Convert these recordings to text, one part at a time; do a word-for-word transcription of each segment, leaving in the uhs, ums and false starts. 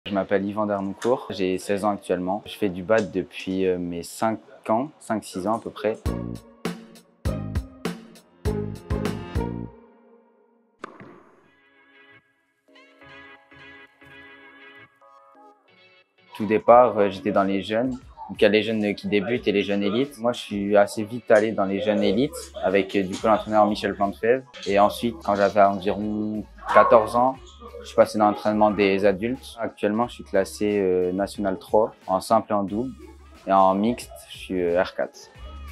Je m'appelle Yvan Dernoucourt, j'ai seize ans actuellement. Je fais du bad depuis euh, mes cinq ans, cinq six ans à peu près. Tout départ, euh, j'étais dans les jeunes. Donc il y a les jeunes qui débutent et les jeunes élites. Moi, je suis assez vite allé dans les jeunes élites avec euh, du coup l'entraîneur Michel Plantefèvre. Et ensuite, quand j'avais environ quatorze ans, je suis passé dans l'entraînement des adultes. Actuellement, je suis classé euh, National trois en simple et en double. Et en mixte, je suis euh, R quatre.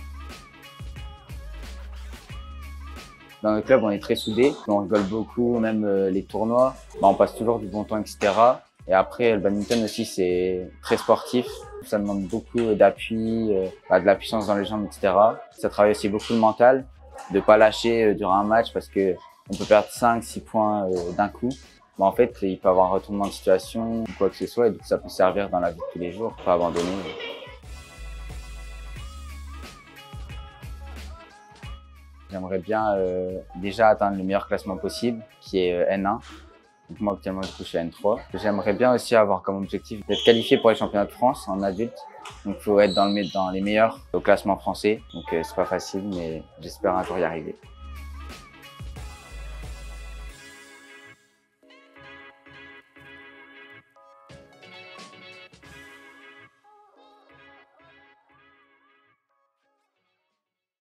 Dans le club, on est très soudés, on rigole beaucoup, même euh, les tournois, bah, on passe toujours du bon temps, et cetera. Et après, le badminton aussi, c'est très sportif. Ça demande beaucoup d'appui, euh, bah, de la puissance dans les jambes, et cetera. Ça travaille aussi beaucoup le mental, de pas lâcher euh, durant un match parce que on peut perdre cinq six points euh, d'un coup. Bah, en fait, il peut y avoir un retournement de situation ou quoi que ce soit, et donc ça peut servir dans la vie de tous les jours, pas abandonner. J'aimerais bien euh, déjà atteindre le meilleur classement possible, qui est euh, N un. Donc moi actuellement du coup je suis à N trois. J'aimerais bien aussi avoir comme objectif d'être qualifié pour les championnats de France en adulte. Donc il faut être dans, le, dans les meilleurs au classement français. Donc euh, c'est pas facile mais j'espère un jour y arriver.